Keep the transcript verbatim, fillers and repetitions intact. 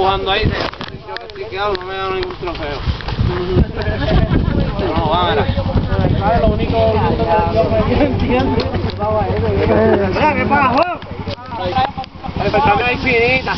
empujando ahí. Yo que estoy quedado, no me da ningún trofeo. No, va, mira. Lo único que yo entiendo. Mira, ¿qué pasa, Juan? El cambio es infinita.